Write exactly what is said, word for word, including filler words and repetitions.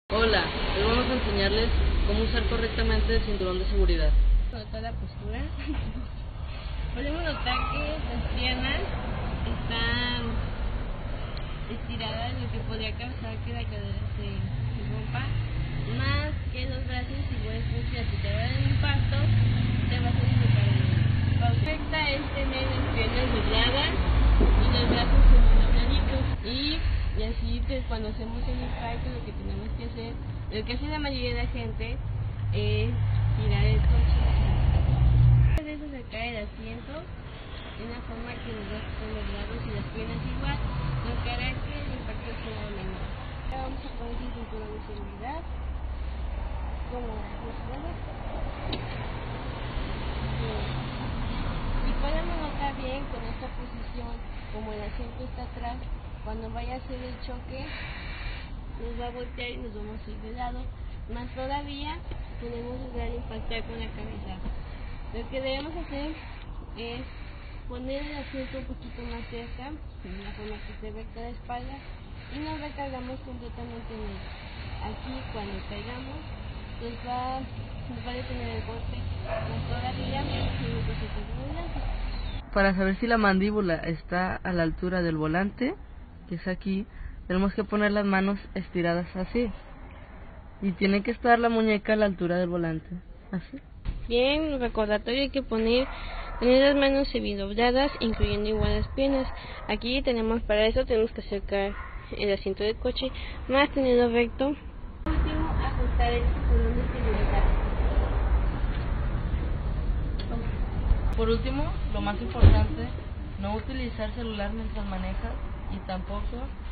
Hola, hoy vamos a enseñarles cómo usar correctamente el cinturón de seguridad. Notar la postura. Podemos notar que las piernas están estiradas, lo que podría causar que la cadera se, se rompa, más que los brazos. Igual es que si te va a dar un impacto, te vas a dislocar el hombro. La perfecta es tener las piernas dobladas y los brazos como dobladitos, y Y así pues, cuando hacemos el impacto, lo que tenemos que hacer, lo que hace la mayoría de la gente es tirar el coche. A veces se cae el asiento de una forma que los brazos están doblados y las piernas igual, lo que hará que el impacto sea menor. Ahora vamos a poner el cinturón de seguridad, como funcionamos. Si podemos notar bien con esta posición, como el asiento está atrás, cuando vaya a hacer el choque, nos va a voltear y nos vamos a ir de lado. Más todavía, podemos lograr impactar con la cabeza. Lo que debemos hacer es poner el asiento un poquito más cerca, de la forma que se recta la espalda, y nos recargamos completamente en él. Aquí, cuando caigamos, nos va, nos va a detener el golpe. Más todavía, seguimos nosotros adelante. Para saber si la mandíbula está a la altura del volante, que es aquí, tenemos que poner las manos estiradas así. Y tiene que estar la muñeca a la altura del volante, así. Bien, un recordatorio, hay que poner, tener las manos semidobladas, incluyendo igual las piernas. Aquí tenemos, para eso tenemos que acercar el asiento del coche, más tenerlo recto. Por último, ajustar el cinturón de seguridad. Por último, lo más importante, no utilizar celular mientras manejas y tampoco